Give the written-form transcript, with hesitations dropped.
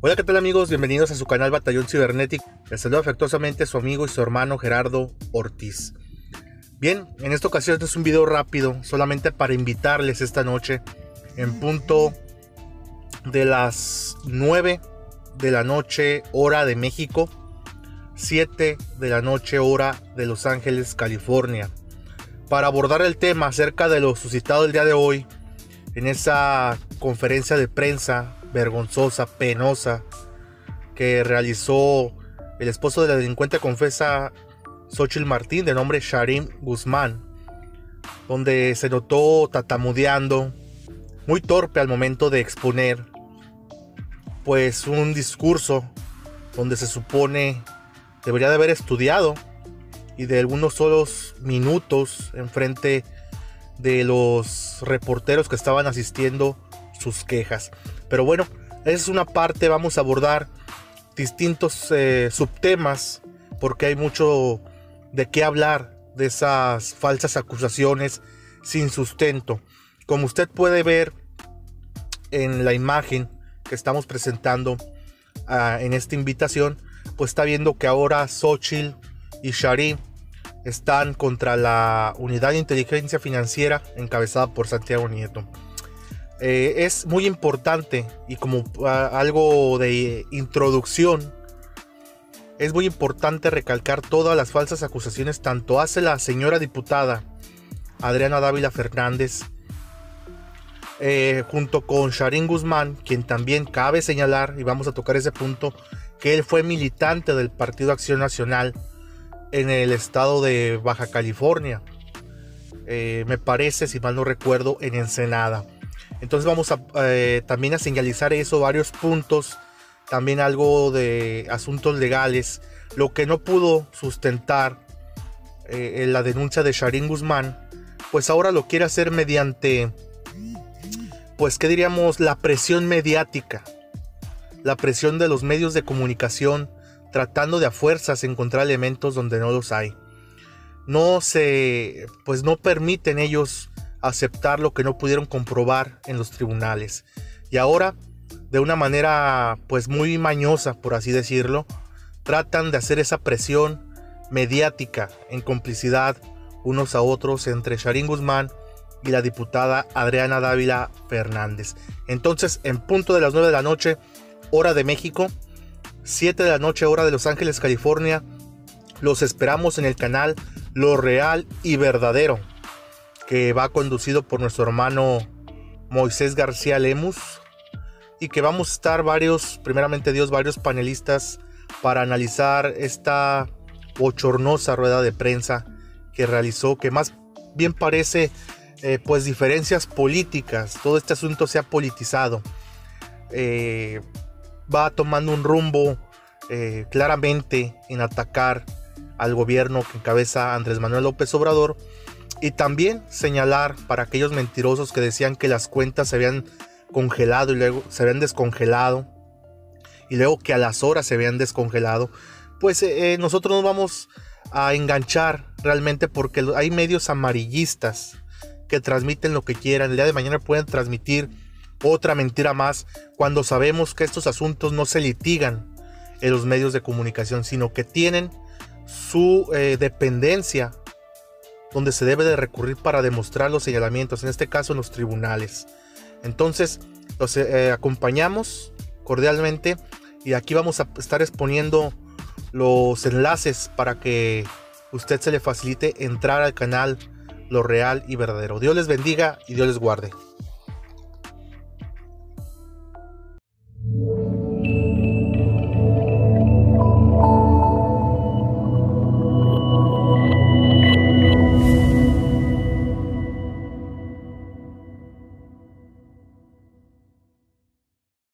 Hola, ¿qué tal amigos? Bienvenidos a su canal Batallón Cibernético. Les saluda afectuosamente su amigo y su hermano Gerardo Ortiz. Bien, en esta ocasión es un video rápido, solamente para invitarles esta noche, en punto de las 9 de la noche hora de México, 7 de la noche hora de Los Ángeles, California, para abordar el tema acerca de lo suscitado el día de hoy en esa conferencia de prensa vergonzosa, penosa, que realizó el esposo de la delincuente confesa Xóchitl Martín, de nombre Sharim Guzmán, donde se notó tatamudeando, muy torpe al momento de exponer pues un discurso donde se supone debería de haber estudiado, y de algunos solos minutos enfrente de los reporteros que estaban asistiendo sus quejas. Pero bueno, esa es una parte. Vamos a abordar distintos subtemas, porque hay mucho de qué hablar de esas falsas acusaciones sin sustento. Como usted puede ver en la imagen que estamos presentando en esta invitación, pues está viendo que ahora Xóchitl y Sharim están contra la Unidad de Inteligencia Financiera encabezada por Santiago Nieto. Es muy importante, y como algo de introducción, es muy importante recalcar todas las falsas acusaciones tanto hace la señora diputada Adriana Dávila Fernández junto con Sharim Guzmán, quien también cabe señalar, y vamos a tocar ese punto, que él fue militante del Partido Acción Nacional en el estado de Baja California, me parece, si mal no recuerdo, en Ensenada. Entonces vamos a también a señalizar eso, varios puntos, también algo de asuntos legales, lo que no pudo sustentar la denuncia de Sharim Guzmán, pues ahora lo quiere hacer mediante, pues qué diríamos, la presión mediática, la presión de los medios de comunicación, tratando de a fuerzas encontrar elementos donde no los hay. No permiten ellos aceptar lo que no pudieron comprobar en los tribunales. Y ahora, de una manera pues muy mañosa, por así decirlo, tratan de hacer esa presión mediática en complicidad unos a otros entre Sharim Guzmán y la diputada Adriana Dávila Fernández. Entonces, en punto de las 9 de la noche, hora de México, 7 de la noche hora de Los Ángeles, California, los esperamos en el canal Lo Real y Verdadero, que va conducido por nuestro hermano Moisés García Lemus, y que vamos a estar varios panelistas para analizar esta bochornosa rueda de prensa que realizó, que más bien parece pues diferencias políticas. Todo este asunto se ha politizado, va tomando un rumbo claramente en atacar al gobierno que encabeza Andrés Manuel López Obrador, y también señalar para aquellos mentirosos que decían que las cuentas se habían congelado y luego se habían descongelado, y luego que a las horas se habían descongelado. Pues nosotros nos vamos a enganchar realmente, porque hay medios amarillistas que transmiten lo que quieran. El día de mañana pueden transmitir otra mentira más, cuando sabemos que estos asuntos no se litigan en los medios de comunicación, sino que tienen su dependencia donde se debe de recurrir para demostrar los señalamientos, en este caso en los tribunales. Entonces los acompañamos cordialmente, y aquí vamos a estar exponiendo los enlaces para que usted se le facilite entrar al canal Lo Real y Verdadero. Dios les bendiga y Dios les guarde.